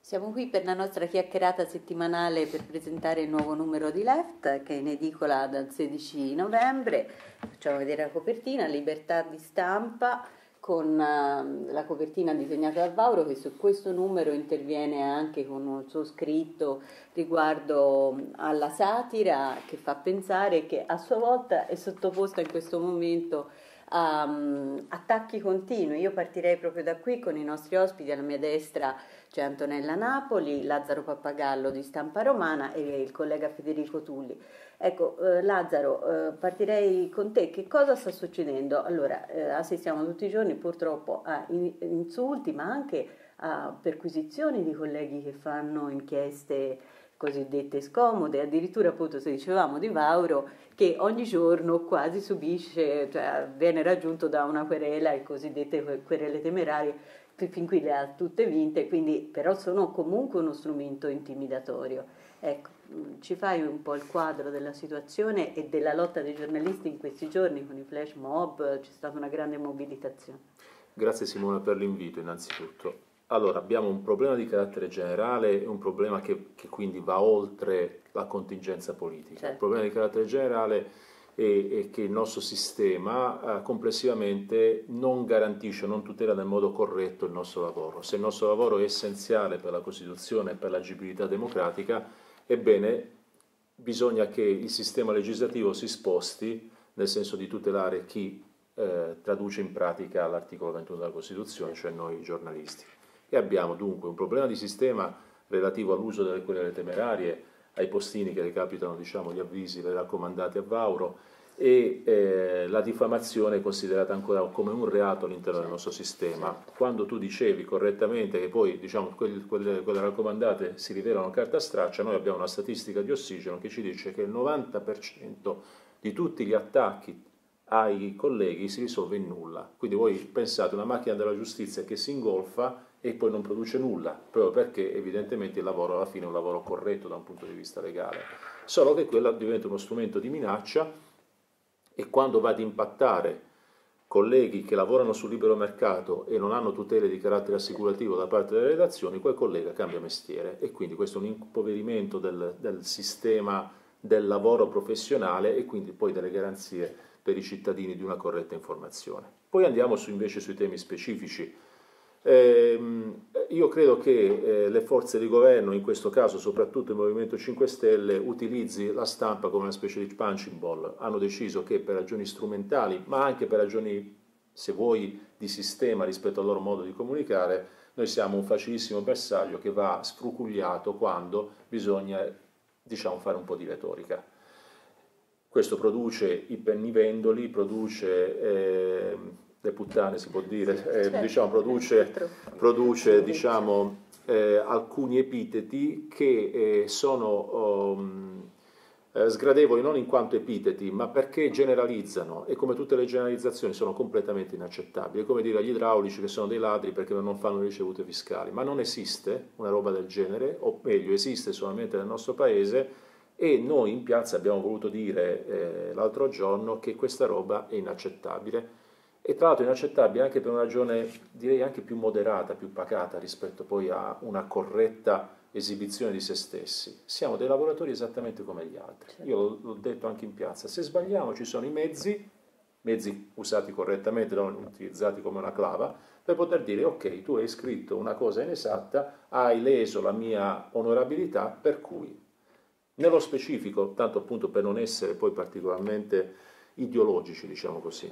Siamo qui per la nostra chiacchierata settimanale per presentare il nuovo numero di Left che è in edicola dal 16 novembre. Facciamo vedere la copertina, libertà di stampa, con la copertina disegnata da Vauro, che su questo numero interviene anche con un suo scritto riguardo alla satira, che fa pensare che a sua volta è sottoposta in questo momento a attacchi continui. Io partirei proprio da qui con i nostri ospiti. Alla mia destra c'è Antonella Napoli, Lazzaro Pappagallo di Stampa Romana e il collega Federico Tulli. Ecco, Lazzaro, partirei con te. Che cosa sta succedendo? Allora, assistiamo tutti i giorni purtroppo a insulti, ma anche a perquisizioni di colleghi che fanno inchieste cosiddette scomode. Addirittura, appunto, se dicevamo di Vauro, che ogni giorno quasi subisce, cioè viene raggiunto da una querela, le cosiddette querele temerarie, fin qui le ha tutte vinte, quindi però sono comunque uno strumento intimidatorio. Ecco, ci fai un po' il quadro della situazione e della lotta dei giornalisti in questi giorni con i flash mob? C'è stata una grande mobilitazione. Grazie Simona per l'invito innanzitutto. Allora, abbiamo un problema di carattere generale e un problema che quindi va oltre la contingenza politica. Certo. Il problema di carattere generale è che il nostro sistema complessivamente non garantisce, non tutela nel modo corretto il nostro lavoro. Se il nostro lavoro è essenziale per la Costituzione e per l'agibilità democratica, ebbene bisogna che il sistema legislativo si sposti nel senso di tutelare chi traduce in pratica l'articolo 21 della Costituzione, cioè noi giornalisti. E abbiamo dunque un problema di sistema relativo all'uso delle querele temerarie, ai postini che recapitano, diciamo, gli avvisi, le raccomandate a Vauro, e la diffamazione è considerata ancora come un reato all'interno del nostro sistema. Quando tu dicevi correttamente che poi, diciamo, quelle raccomandate si rivelano carta straccia, noi abbiamo una statistica di Ossigeno che ci dice che il 90% di tutti gli attacchi ai colleghi si risolve in nulla. Quindi voi pensate una macchina della giustizia che si ingolfa e poi non produce nulla, proprio perché evidentemente il lavoro alla fine è un lavoro corretto da un punto di vista legale, solo che quello diventa uno strumento di minaccia e quando va ad impattare colleghi che lavorano sul libero mercato e non hanno tutele di carattere assicurativo da parte delle redazioni, quel collega cambia mestiere e quindi questo è un impoverimento del sistema del lavoro professionale e quindi poi delle garanzie per i cittadini di una corretta informazione. Poi andiamo invece sui temi specifici. Io credo che le forze di governo, in questo caso soprattutto il Movimento 5 Stelle, utilizzi la stampa come una specie di punching ball. Hanno deciso che per ragioni strumentali, ma anche per ragioni, se vuoi, di sistema rispetto al loro modo di comunicare, noi siamo un facilissimo bersaglio che va sfrucugliato quando bisogna, diciamo, fare un po' di retorica. Questo produce i pennivendoli, produce le puttane, si può dire, certo. diciamo, produce diciamo, alcuni epiteti che sono sgradevoli non in quanto epiteti, ma perché generalizzano e come tutte le generalizzazioni sono completamente inaccettabili. È come dire agli idraulici che sono dei ladri perché non fanno ricevute fiscali, ma non esiste una roba del genere, o meglio esiste solamente nel nostro paese. E noi in piazza abbiamo voluto dire l'altro giorno che questa roba è inaccettabile e tra l'altro inaccettabile anche per una ragione direi anche più moderata, più pacata rispetto poi a una corretta esibizione di se stessi. Siamo dei lavoratori esattamente come gli altri. Io l'ho detto anche in piazza, se sbagliamo ci sono i mezzi usati correttamente, non utilizzati come una clava, per poter dire ok, tu hai scritto una cosa inesatta, hai leso la mia onorabilità, per cui nello specifico, tanto appunto per non essere poi particolarmente ideologici, diciamo così,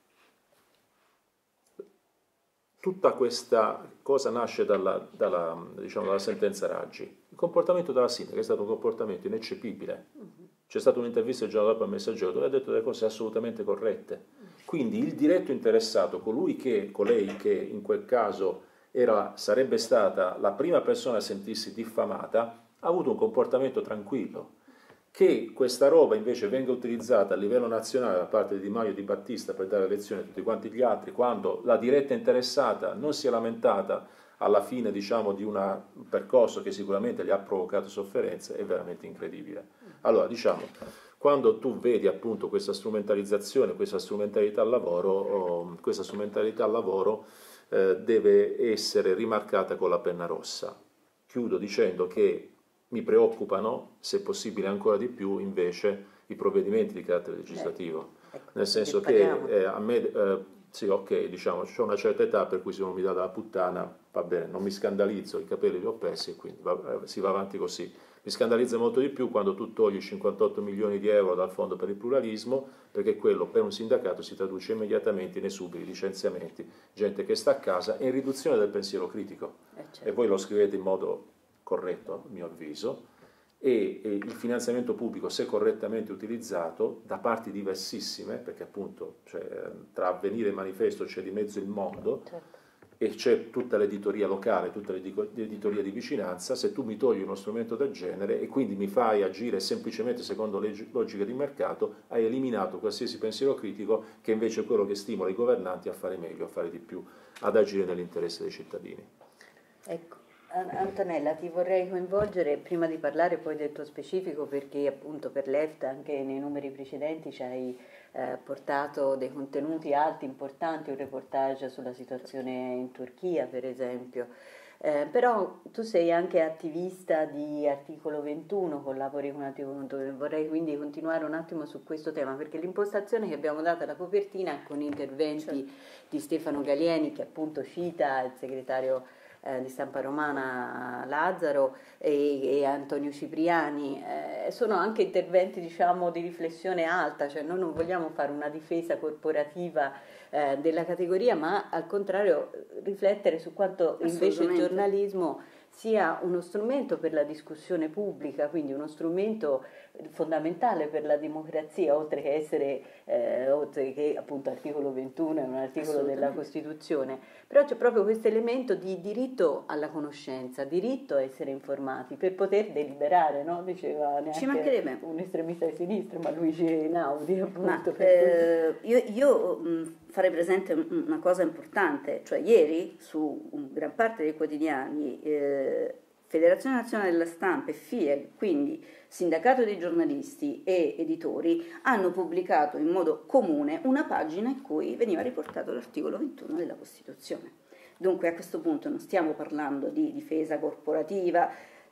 tutta questa cosa nasce dalla sentenza Raggi. Il comportamento della sindaca è stato un comportamento ineccepibile. C'è stata un'intervista il giorno dopo al Messaggero dove ha detto delle cose assolutamente corrette. Quindi il diretto interessato, colei che in quel caso sarebbe stata la prima persona a sentirsi diffamata, ha avuto un comportamento tranquillo. Che questa roba invece venga utilizzata a livello nazionale da parte di Di Maio e Di Battista per dare lezioni a tutti quanti gli altri, quando la diretta interessata non si è lamentata alla fine, diciamo, di un percorso che sicuramente gli ha provocato sofferenze, è veramente incredibile. Allora, diciamo, quando tu vedi appunto questa strumentalizzazione, questa strumentalità al lavoro deve essere rimarcata con la penna rossa. chiudo dicendo che mi preoccupano, se possibile ancora di più, invece i provvedimenti di carattere legislativo, nel senso che a me, sì, ok, diciamo, c'ho una certa età per cui se uno mi dà della puttana, va bene, non mi scandalizzo, i capelli li ho persi e quindi si va avanti così. Mi scandalizza molto di più quando tu togli 58 milioni di euro dal Fondo per il Pluralismo, perché quello per un sindacato si traduce immediatamente in esuberi, licenziamenti, gente che sta a casa e in riduzione del pensiero critico. Certo. E voi lo scrivete in modo corretto, a mio avviso, e il finanziamento pubblico, se correttamente utilizzato, da parti diversissime, perché appunto tra Avvenire e Manifesto c'è di mezzo il mondo, Certo. E c'è tutta l'editoria locale, tutta l'editoria di vicinanza. Se tu mi togli uno strumento del genere e quindi mi fai agire semplicemente secondo logiche di mercato, hai eliminato qualsiasi pensiero critico, che invece è quello che stimola i governanti a fare meglio, a fare di più, ad agire nell'interesse dei cittadini. Ecco, Antonella, ti vorrei coinvolgere prima di parlare poi del tuo specifico, perché appunto per l'EFTA anche nei numeri precedenti ci hai portato dei contenuti alti, importanti, un reportage sulla situazione in Turchia per esempio. Però tu sei anche attivista di Articolo 21, collabori con Articolo 21, vorrei quindi continuare un attimo su questo tema, perché l'impostazione che abbiamo dato alla copertina con interventi di Stefano Galieni, che appunto cita il segretario di Stampa Romana Lazzaro e Antonio Cipriani, sono anche interventi diciamo di riflessione alta, cioè noi non vogliamo fare una difesa corporativa della categoria, ma al contrario riflettere su quanto invece il giornalismo sia uno strumento per la discussione pubblica, quindi uno strumento fondamentale per la democrazia, oltre che appunto articolo 21 è un articolo della Costituzione, però c'è proprio questo elemento di diritto alla conoscenza, diritto a essere informati per poter deliberare, no? Diceva neanche un estremista di sinistra, ma Luigi Einaudi appunto. Io farei presente una cosa importante, cioè ieri su gran parte dei quotidiani Federazione Nazionale della Stampa e FIEG, quindi Sindacato dei giornalisti e editori, hanno pubblicato in modo comune una pagina in cui veniva riportato l'articolo 21 della Costituzione. Dunque a questo punto non stiamo parlando di difesa corporativa,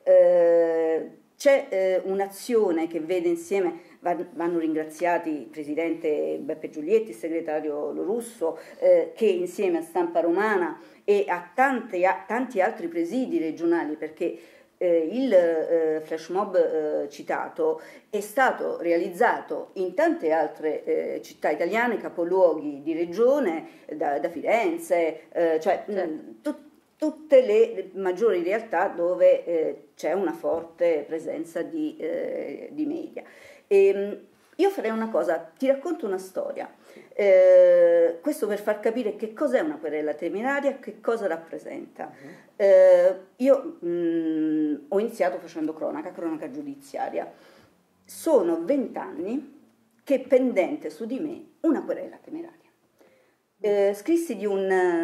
c'è un'azione che vede insieme, vanno ringraziati il presidente Beppe Giulietti, il segretario Lo Russo, che insieme a Stampa Romana e a tanti altri presidi regionali, perché il flash mob citato è stato realizzato in tante altre città italiane, capoluoghi di regione, da Firenze, tutte le maggiori realtà dove c'è una forte presenza di media. Io farei una cosa, ti racconto una storia, questo per far capire che cos'è una querela temeraria, che cosa rappresenta. Io ho iniziato facendo cronaca giudiziaria, sono 20 anni che è pendente su di me una querela temeraria. Scrissi di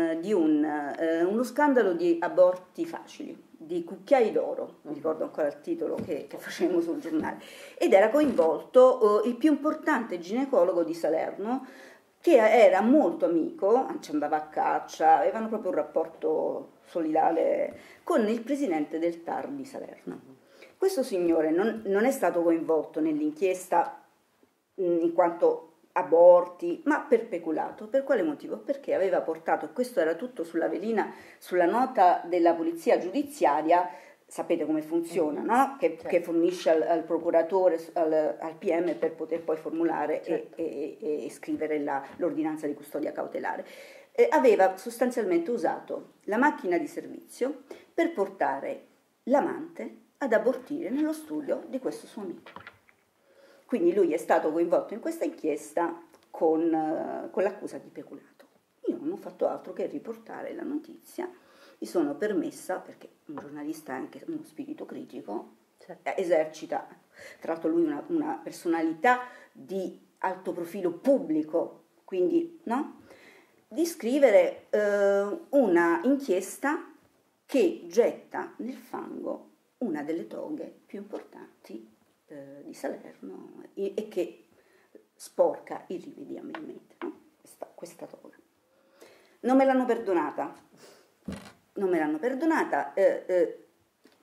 uno scandalo di aborti facili, di Cucchiai d'Oro, mi ricordo ancora il titolo che facevamo sul giornale, ed era coinvolto il più importante ginecologo di Salerno, che era molto amico, ci andava a caccia, avevano proprio un rapporto solidale con il presidente del TAR di Salerno. Questo signore non è stato coinvolto nell'inchiesta in quanto aborti, ma per peculato. Per quale motivo? Perché aveva portato, e questo era tutto sulla velina, sulla nota della polizia giudiziaria, sapete come funziona, no? Che fornisce al procuratore, al PM per poter poi formulare e scrivere l'ordinanza di custodia cautelare. Aveva sostanzialmente usato la macchina di servizio per portare l'amante ad abortire nello studio di questo suo amico. Quindi lui è stato coinvolto in questa inchiesta con l'accusa di peculato. Io non ho fatto altro che riportare la notizia, mi sono permessa, perché un giornalista ha anche uno spirito critico, esercita, tra l'altro lui una personalità di alto profilo pubblico, quindi no? Di scrivere una inchiesta che getta nel fango una delle toghe più importanti di Salerno e che sporca irrimediabilmente, no? questa toga. Non me l'hanno perdonata,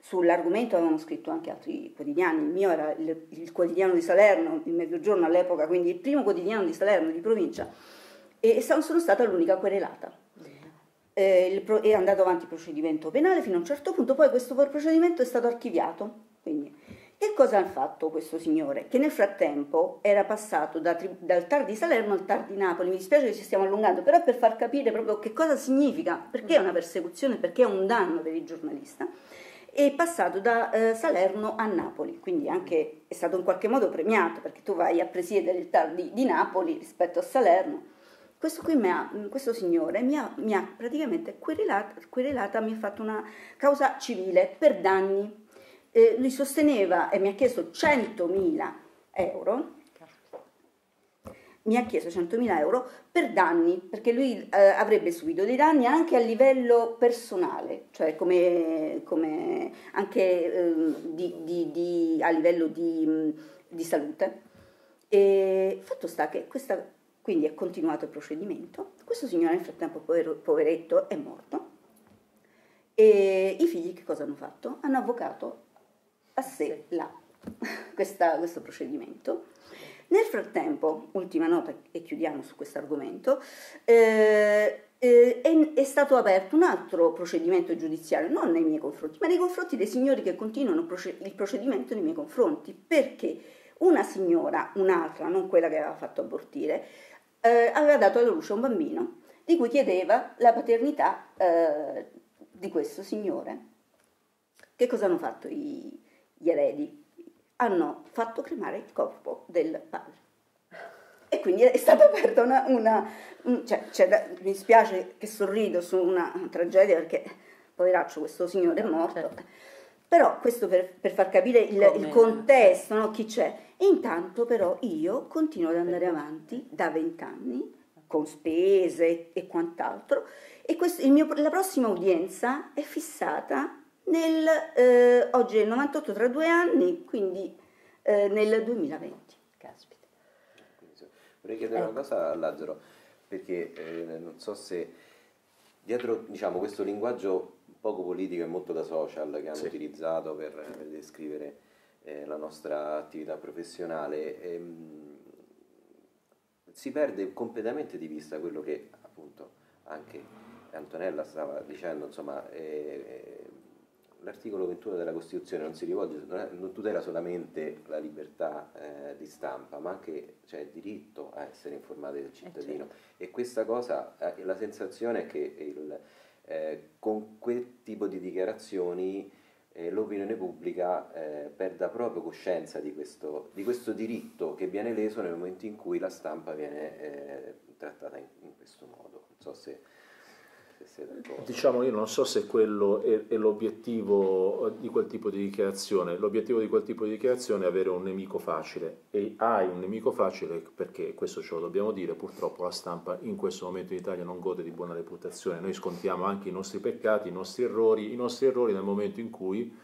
sull'argomento avevano scritto anche altri quotidiani, il mio era il quotidiano di Salerno, il Mezzogiorno all'epoca, quindi il primo quotidiano di Salerno, di provincia, e sono stata l'unica querelata. È andato avanti il procedimento penale fino a un certo punto, poi questo procedimento è stato archiviato. Quindi, che cosa ha fatto questo signore? Che nel frattempo era passato dal TAR di Salerno al TAR di Napoli. Mi dispiace che ci stiamo allungando, però per far capire proprio che cosa significa, perché è una persecuzione, perché è un danno per il giornalista. È passato da Salerno a Napoli, quindi anche è stato in qualche modo premiato, perché tu vai a presiedere il TAR di Napoli rispetto a Salerno. Questo signore mi ha praticamente querelata, mi ha fatto una causa civile per danni. Lui sosteneva e mi ha chiesto 100.000 euro. Mi ha chiesto 100.000 euro per danni, perché lui avrebbe subito dei danni anche a livello personale, cioè come anche a livello di salute. E fatto sta che quindi è continuato il procedimento. Questo signore nel frattempo, poveretto, è morto. E i figli che cosa hanno fatto? Hanno avvocato a sé questo procedimento. Nel frattempo, ultima nota e chiudiamo su questo argomento, è stato aperto un altro procedimento giudiziario, non nei miei confronti, ma nei confronti dei signori che continuano il procedimento nei miei confronti, perché una signora, un'altra, non quella che aveva fatto abortire, aveva dato alla luce un bambino di cui chiedeva la paternità di questo signore. Che cosa hanno fatto gli eredi? Hanno fatto cremare il corpo del padre. E quindi è stata aperta mi spiace che sorrido su una tragedia, perché poveraccio questo signore è morto. Certo. Però questo per far capire il contesto, no? Chi c'è. E intanto però io continuo ad andare avanti da 20 anni, con spese e quant'altro, e la prossima udienza è fissata oggi è il 98 tra 2 anni, quindi nel 2020. Caspita. Vorrei chiedere una cosa a Lazzaro, perché non so se dietro, diciamo, questo linguaggio poco politico e molto da social che hanno utilizzato per descrivere la nostra attività professionale, si perde completamente di vista quello che appunto anche Antonella stava dicendo, insomma, l'articolo 21 della Costituzione non tutela solamente la libertà di stampa, ma anche c'è il diritto a essere informati del cittadino. E questa cosa, la sensazione è che con quel tipo di dichiarazioni l'opinione pubblica perda proprio coscienza di questo diritto che viene leso nel momento in cui la stampa viene trattata in questo modo. Non so se siete d'accordo. Diciamo, io non so se quello è l'obiettivo di quel tipo di dichiarazione. L'obiettivo di quel tipo di dichiarazione è avere un nemico facile, e hai un nemico facile perché, questo ce lo dobbiamo dire, purtroppo la stampa in questo momento in Italia non gode di buona reputazione. Noi scontiamo anche i nostri peccati, i nostri errori nel momento in cui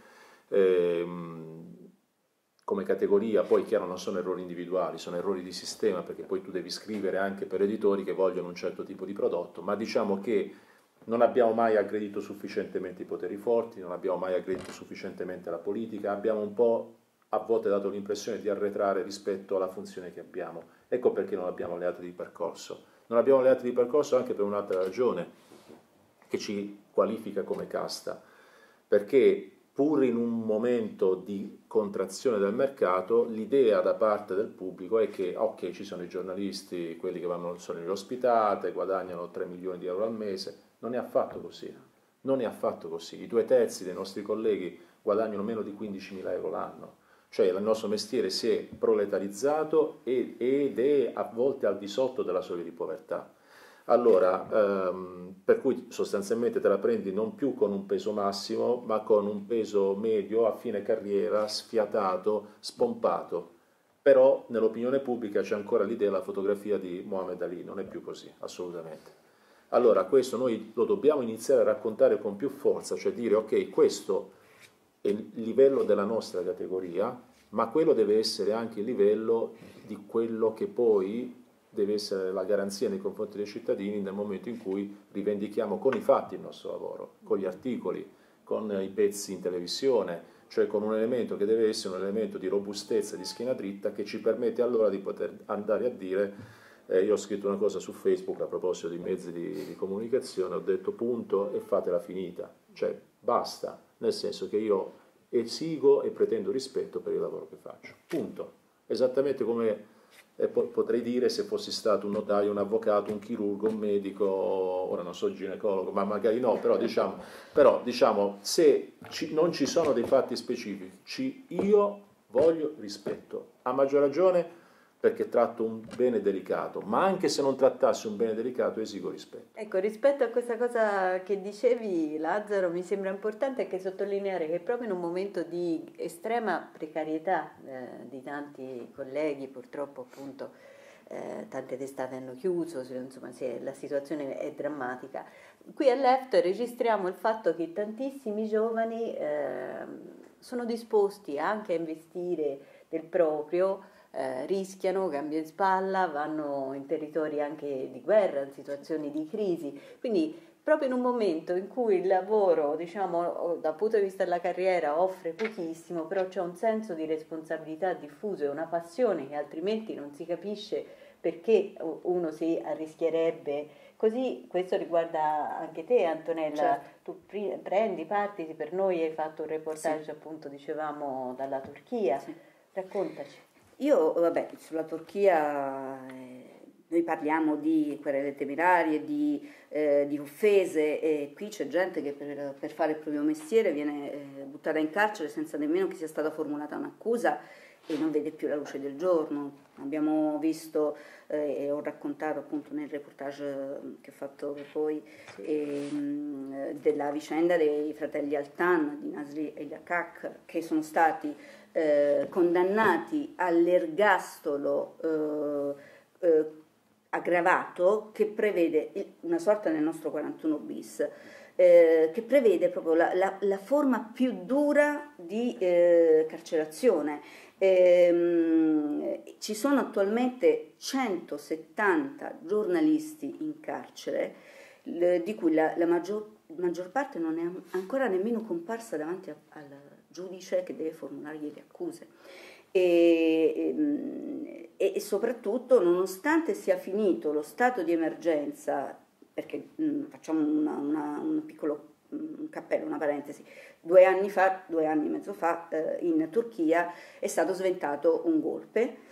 come categoria, poi chiaro non sono errori individuali, sono errori di sistema, perché poi tu devi scrivere anche per editori che vogliono un certo tipo di prodotto, ma diciamo che non abbiamo mai aggredito sufficientemente i poteri forti, non abbiamo mai aggredito sufficientemente la politica, abbiamo un po' a volte dato l'impressione di arretrare rispetto alla funzione che abbiamo. Ecco perché non abbiamo alleati di percorso. Non abbiamo alleati di percorso anche per un'altra ragione che ci qualifica come casta, perché pur in un momento di contrazione del mercato, l'idea da parte del pubblico è che, ok, ci sono i giornalisti, quelli che sono nelle ospitate, guadagnano 3 milioni di euro al mese. Non è affatto così. Non è affatto così. I 2/3 dei nostri colleghi guadagnano meno di 15.000 euro l'anno. Cioè il nostro mestiere si è proletarizzato ed è a volte al di sotto della soglia di povertà. Allora, per cui sostanzialmente te la prendi non più con un peso massimo, ma con un peso medio a fine carriera, sfiatato, spompato. Però nell'opinione pubblica c'è ancora l'idea della fotografia di Muhammad Ali, non è più così, assolutamente. Allora questo noi lo dobbiamo iniziare a raccontare con più forza, cioè dire ok, questo è il livello della nostra categoria, ma quello deve essere anche il livello di quello che poi deve essere la garanzia nei confronti dei cittadini nel momento in cui rivendichiamo con i fatti il nostro lavoro, con gli articoli con i pezzi in televisione, cioè con un elemento che deve essere un elemento di robustezza, di schiena dritta, che ci permette allora di poter andare a dire, io ho scritto una cosa su Facebook a proposito di mezzi di comunicazione, ho detto punto e fatela finita, cioè basta, nel senso che io esigo e pretendo rispetto per il lavoro che faccio, punto. Esattamente come potrei dire se fossi stato un notaio, un avvocato, un chirurgo, un medico, ora non so ginecologo, ma magari no, però diciamo se non ci sono dei fatti specifici, io voglio rispetto, a maggior ragione perché tratto un bene delicato, ma anche se non trattassi un bene delicato esigo rispetto. Ecco, rispetto a questa cosa che dicevi, Lazzaro, mi sembra importante anche sottolineare che proprio in un momento di estrema precarietà di tanti colleghi, purtroppo appunto tante testate hanno chiuso, insomma la situazione è drammatica. Qui a Left registriamo il fatto che tantissimi giovani sono disposti anche a investire del proprio, rischiano, cambio in spalla, vanno in territori anche di guerra, in situazioni di crisi, quindi proprio in un momento in cui il lavoro, diciamo, dal punto di vista della carriera offre pochissimo, però c'è un senso di responsabilità diffuso e una passione che altrimenti non si capisce perché uno si arrischierebbe. Così questo riguarda anche te, Antonella, certo. Tu parti, per noi hai fatto un reportage, sì, appunto dicevamo dalla Turchia, sì. Raccontaci. Io, sulla Turchia noi parliamo di querele temerarie, di offese, e qui c'è gente che per fare il proprio mestiere viene buttata in carcere senza nemmeno che sia stata formulata un'accusa e non vede più la luce del giorno. Abbiamo visto e ho raccontato appunto nel reportage che ho fatto poi della vicenda dei fratelli Altan, di Nasri e Yakak, che sono stati condannati all'ergastolo aggravato, che prevede una sorta nel nostro 41 bis, che prevede proprio la forma più dura di carcerazione. Ci sono attualmente 170 giornalisti in carcere, di cui la maggior parte non è ancora nemmeno comparsa davanti al giudice che deve formulargli le accuse. E soprattutto, nonostante sia finito lo stato di emergenza, perché facciamo un piccolo cappello, una parentesi, 2 anni e mezzo fa, in Turchia è stato sventato un golpe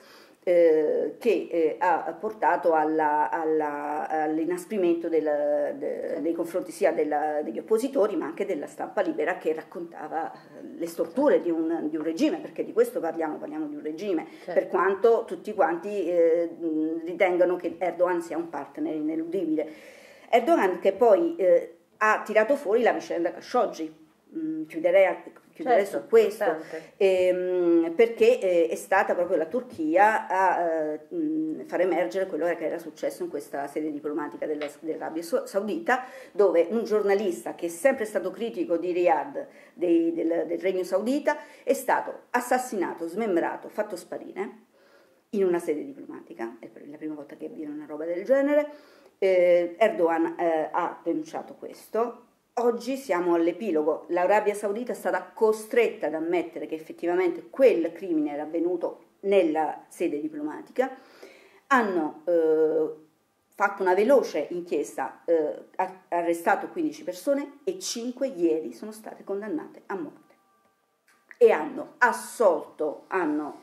che ha portato all'inasprimento nei confronti sia degli oppositori ma anche della stampa libera, che raccontava le storture di un regime, perché di questo parliamo di un regime, certo. Per quanto tutti quanti ritengano che Erdogan sia un partner ineludibile. Erdogan che poi ha tirato fuori la vicenda Khashoggi. Chiuderei certo, su questo, perché è stata proprio la Turchia a far emergere quello che era successo in questa sede diplomatica dell'Arabia Saudita, dove un giornalista che è sempre stato critico di Riyadh, del Regno Saudita, è stato assassinato, smembrato, fatto sparire in una sede diplomatica. È la prima volta che avviene una roba del genere. Erdogan ha denunciato questo. Oggi siamo all'epilogo. L'Arabia Saudita è stata costretta ad ammettere che effettivamente quel crimine era avvenuto nella sede diplomatica. Hanno fatto una veloce inchiesta, arrestato 15 persone e 5 ieri sono state condannate a morte. E hanno assolto, hanno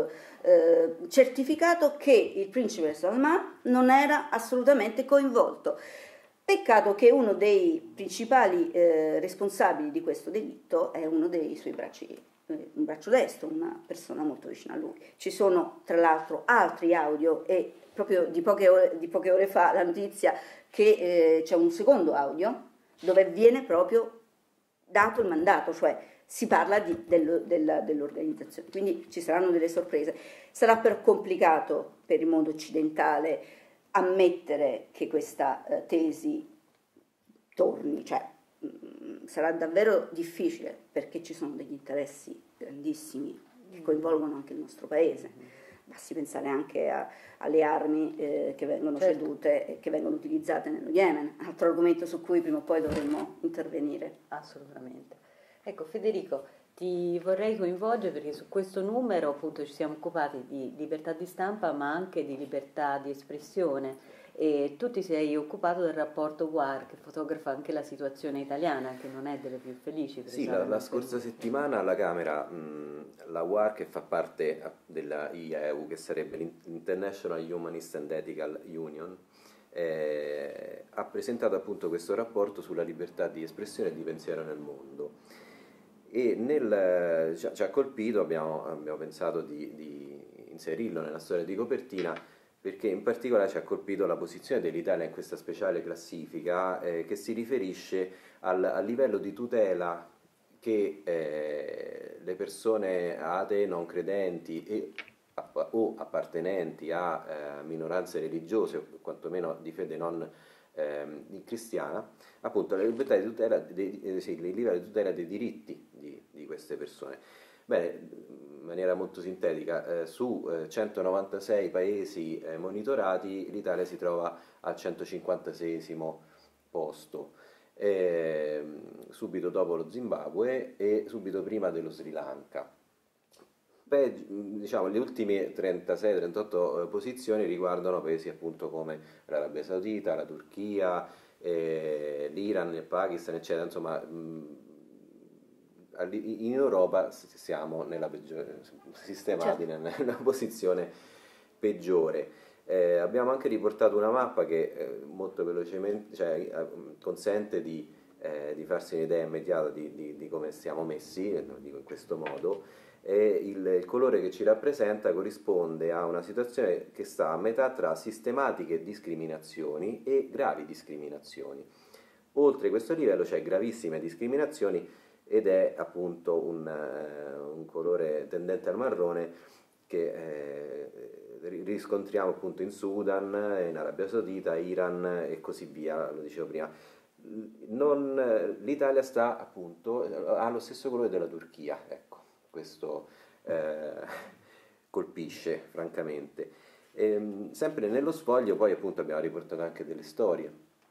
certificato che il principe Salman non era assolutamente coinvolto. Peccato che uno dei principali responsabili di questo delitto è uno dei suoi un braccio destro, una persona molto vicina a lui. Ci sono tra l'altro altri audio, e proprio di poche ore fa la notizia che c'è un secondo audio dove viene proprio dato il mandato, cioè si parla dell'organizzazione, quindi ci saranno delle sorprese. Sarà complicato per il mondo occidentale ammettere che questa tesi torni, cioè sarà davvero difficile, perché ci sono degli interessi grandissimi che coinvolgono anche il nostro paese. basti pensare anche alle armi che vengono cedute e che vengono utilizzate nello Yemen, altro argomento su cui prima o poi dovremmo intervenire. Assolutamente. Ecco Federico, ti vorrei coinvolgere perché su questo numero appunto ci siamo occupati di libertà di stampa ma anche di libertà di espressione e tu ti sei occupato del rapporto WAR che fotografa anche la situazione italiana che non è delle più felici. Sì, la scorsa settimana alla Camera la WAR, che fa parte della IEU, che sarebbe l'International Humanist and Ethical Union, ha presentato appunto questo rapporto sulla libertà di espressione e di pensiero nel mondo. E ci ha colpito, abbiamo pensato di inserirlo nella storia di copertina, perché in particolare ci ha colpito la posizione dell'Italia in questa speciale classifica che si riferisce al livello di tutela che le persone atee, non credenti o appartenenti a minoranze religiose o quantomeno di fede non cristiana, appunto la libertà di tutela, il livello di tutela dei diritti di queste persone. Bene, in maniera molto sintetica, su 196 paesi monitorati l'Italia si trova al 156esimo posto, subito dopo lo Zimbabwe e subito prima dello Sri Lanka. Diciamo, le ultime 36-38 posizioni riguardano paesi appunto come l'Arabia Saudita, la Turchia, l'Iran, il Pakistan, eccetera. Insomma, in Europa siamo sistemati nella posizione peggiore. Abbiamo anche riportato una mappa che molto velocemente consente di farsi un'idea immediata di come siamo messi, lo dico in questo modo. Il colore che ci rappresenta corrisponde a una situazione che sta a metà tra sistematiche discriminazioni e gravi discriminazioni. Oltre questo livello c'è gravissime discriminazioni ed è appunto un colore tendente al marrone che riscontriamo appunto in Sudan, in Arabia Saudita, Iran e così via, lo dicevo prima. L'Italia sta appunto ha lo stesso colore della Turchia, ecco, questo colpisce francamente. Sempre nello sfoglio poi appunto abbiamo riportato anche delle storie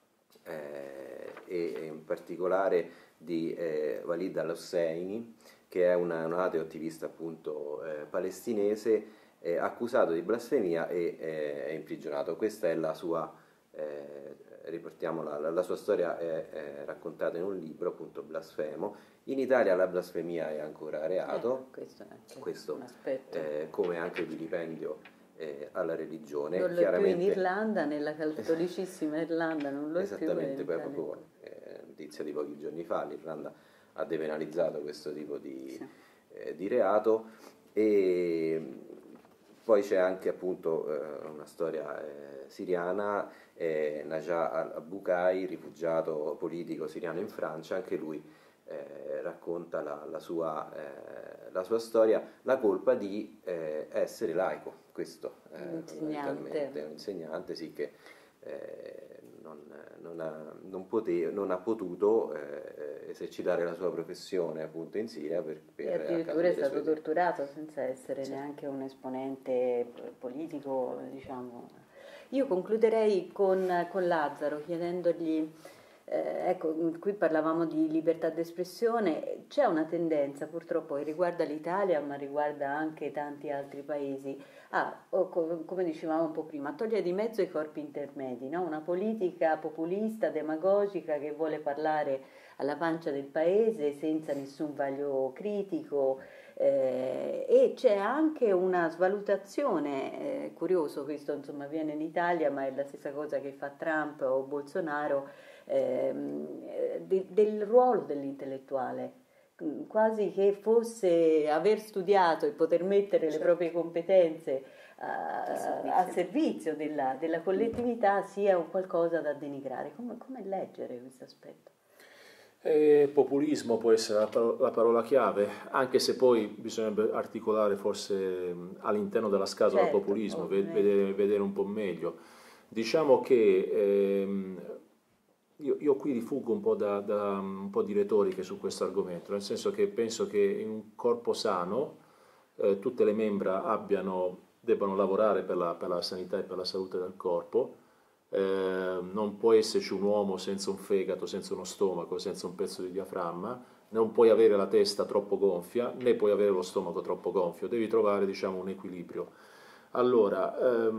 e in particolare di Walid al-Hosseini, che è un ateo attivista appunto palestinese, accusato di blasfemia e è imprigionato. Questa è la sua, riportiamo la sua storia è raccontata in un libro, appunto Blasfemo. In Italia la blasfemia è ancora reato, questo un aspetto. Come anche il vilipendio alla religione. Non lo è più in Irlanda, nella cattolicissima Irlanda, non lo è più. Esattamente, poi proprio notizia di pochi giorni fa, l'Irlanda ha depenalizzato questo tipo di reato. E poi c'è anche appunto una storia siriana, Najah al-Bukai, rifugiato politico siriano in Francia, anche lui racconta la sua storia, la colpa di essere laico, questo fondamentalmente, un insegnante sì, che non ha potuto esercitare la sua professione appunto in Siria e addirittura è stato torturato senza essere neanche un esponente politico, diciamo. Io concluderei con Lazzaro chiedendogli ecco, qui parlavamo di libertà d'espressione, c'è una tendenza purtroppo che riguarda l'Italia ma riguarda anche tanti altri paesi come dicevamo un po' prima, a togliere di mezzo i corpi intermedi, no? Una politica populista, demagogica che vuole parlare alla pancia del paese senza nessun vaglio critico e c'è anche una svalutazione, curioso questo insomma avviene in Italia ma è la stessa cosa che fa Trump o Bolsonaro, del ruolo dell'intellettuale, quasi che fosse aver studiato e poter mettere le proprie competenze a servizio della collettività sia un qualcosa da denigrare. Come leggere questo aspetto? Populismo può essere la parola chiave, anche se poi bisognerebbe articolare forse all'interno della scatola populismo, vedere un po' meglio. Diciamo che io qui rifuggo un po' da un po' di retoriche su questo argomento, nel senso che penso che in un corpo sano tutte le membra abbiano debbano lavorare per la sanità e per la salute del corpo. Non può esserci un uomo senza un fegato, senza uno stomaco, senza un pezzo di diaframma, non puoi avere la testa troppo gonfia, né puoi avere lo stomaco troppo gonfio, devi trovare, diciamo, un equilibrio. Allora,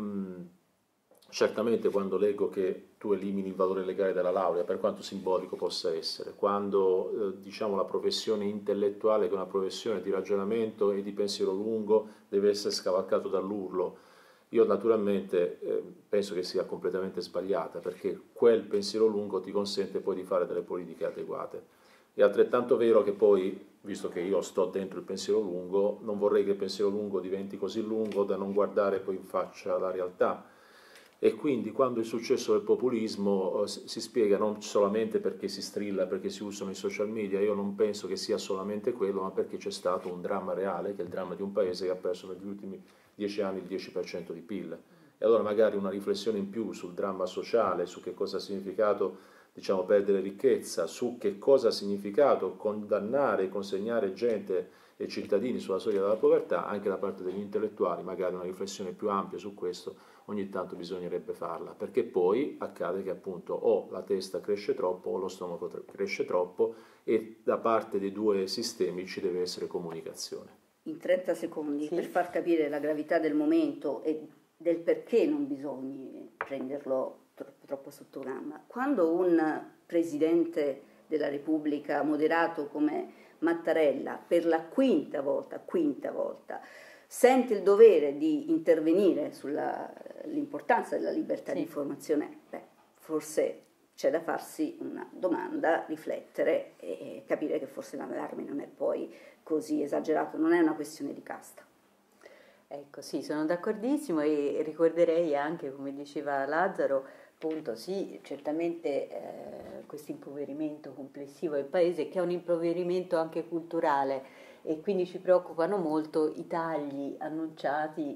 certamente quando leggo che tu elimini il valore legale della laurea, per quanto simbolico possa essere, quando diciamo la professione intellettuale, che è una professione di ragionamento e di pensiero lungo, deve essere scavalcato dall'urlo, io naturalmente penso che sia completamente sbagliata, perché quel pensiero lungo ti consente poi di fare delle politiche adeguate. È altrettanto vero che poi, visto che io sto dentro il pensiero lungo, non vorrei che il pensiero lungo diventi così lungo da non guardare poi in faccia la realtà. E quindi quando il successo del populismo si spiega non solamente perché si strilla, perché si usano i social media, io non penso che sia solamente quello, ma perché c'è stato un dramma reale, che è il dramma di un paese che ha perso negli ultimi 10 anni il 10% di PIL. E allora magari una riflessione in più sul dramma sociale, su che cosa ha significato, diciamo, perdere ricchezza, su che cosa ha significato condannare e consegnare gente e cittadini sulla soglia della povertà, anche da parte degli intellettuali, magari una riflessione più ampia su questo ogni tanto bisognerebbe farla, perché poi accade che appunto o la testa cresce troppo o lo stomaco cresce troppo, e da parte dei due sistemi ci deve essere comunicazione. In 30 secondi, Sì. per far capire la gravità del momento e del perché non bisogna prenderlo troppo sotto gamba. Quando un Presidente della Repubblica moderato come Mattarella per la quinta volta, sente il dovere di intervenire sull'importanza della libertà Sì. di informazione, forse c'è da farsi una domanda, riflettere e capire che forse l'allarme non è poi così esagerato, non è una questione di casta. Ecco, sì, sono d'accordissimo, e ricorderei anche, come diceva Lazzaro, appunto, sì, certamente questo impoverimento complessivo del paese, che è un impoverimento anche culturale, e quindi ci preoccupano molto i tagli annunciati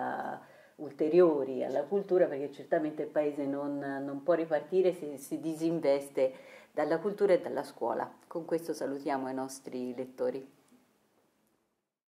ulteriori alla cultura, perché certamente il paese non può ripartire se si disinveste dalla cultura e dalla scuola. Con questo salutiamo i nostri lettori.